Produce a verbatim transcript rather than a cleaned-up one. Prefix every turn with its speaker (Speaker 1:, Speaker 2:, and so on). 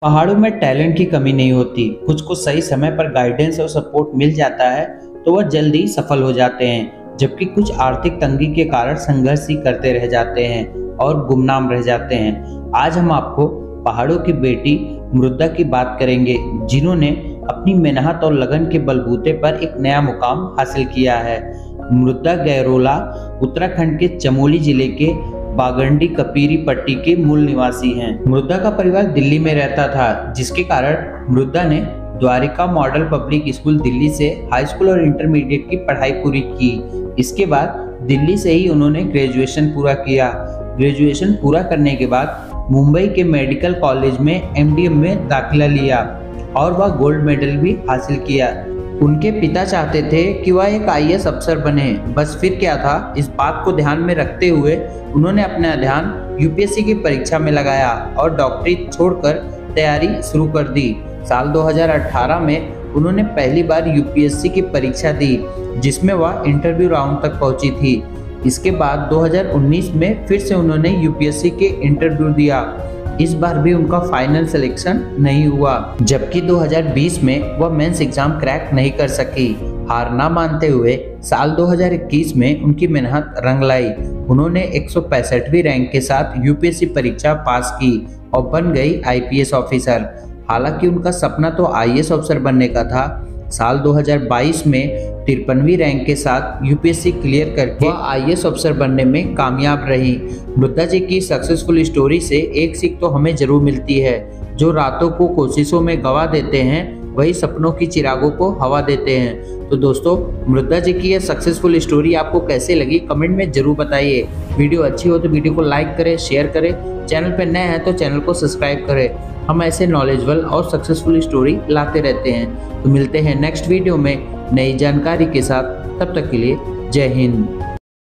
Speaker 1: पहाड़ों में टैलेंट की कमी नहीं होती, कुछ को सही समय पर गाइडेंस और सपोर्ट मिल जाता है तो वह जल्दी सफल हो जाते हैं, जबकि कुछ आर्थिक तंगी के कारण संघर्ष ही करते रह जाते हैं और गुमनाम रह जाते हैं। आज हम आपको पहाड़ों की बेटी मृदा की बात करेंगे, जिन्होंने अपनी मेहनत और लगन के बलबूते पर एक नया मुकाम हासिल किया है। मृदा गैरोला उत्तराखंड के चमोली जिले के बागंडी कपीरी पट्टी के मूल निवासी हैं। मृदा का परिवार दिल्ली में रहता था, जिसके कारण मृदा ने Dwarka model public school Delhi से हाई स्कूल और इंटरमीडिएट की पढ़ाई पूरी की। इसके बाद दिल्ली से ही उन्होंने ग्रेजुएशन पूरा किया। ग्रेजुएशन पूरा करने के बाद मुंबई के मेडिकल कॉलेज में एम डी एम में दाखिला लिया और वह गोल्ड मेडल भी हासिल किया। उनके पिता चाहते थे कि वह एक आई ए एस अफसर बने, बस फिर क्या था, इस बात को ध्यान में रखते हुए उन्होंने अपना ध्यान यू पी एस सी की परीक्षा में लगाया और डॉक्टरी छोड़कर तैयारी शुरू कर दी। साल दो हज़ार अठारह में उन्होंने पहली बार यू पी एस सी की परीक्षा दी, जिसमें वह इंटरव्यू राउंड तक पहुंची थी। इसके बाद दो हज़ार उन्नीस में फिर से उन्होंने यू पी एस सी के इंटरव्यू दिया। इस बार भी उनका फाइनल सिलेक्शन नहीं हुआ, जबकि दो हज़ार बीस में वह मेंस एग्जाम क्रैक नहीं कर सकी। हार ना मानते हुए साल दो हज़ार इक्कीस में उनकी मेहनत रंग लाई। उन्होंने एक सौ पैंसठवीं रैंक के साथ यू पी एस सी परीक्षा पास की और बन गई आई पी एस ऑफिसर। हालांकि उनका सपना तो आई ए एस ऑफिसर बनने का था। साल दो हज़ार बाईस में तिरपनवीं रैंक के साथ U P S C clear करके वह आई ए एस ऑफिसर बनने में कामयाब रही। मृदा जी की सक्सेसफुल स्टोरी से एक सीख तो हमें जरूर मिलती है, जो रातों को कोशिशों में गवा देते हैं वही सपनों की चिरागों को हवा देते हैं। तो दोस्तों, मृदा जी की यह सक्सेसफुल स्टोरी आपको कैसे लगी कमेंट में जरूर बताइए। वीडियो अच्छी हो तो वीडियो को लाइक करें, शेयर करें, चैनल पर नए हैं तो चैनल को सब्सक्राइब करें। हम ऐसे नॉलेजेबल और सक्सेसफुल स्टोरी लाते रहते हैं। तो मिलते हैं नेक्स्ट वीडियो में नई जानकारी के साथ, तब तक के लिए जय हिंद।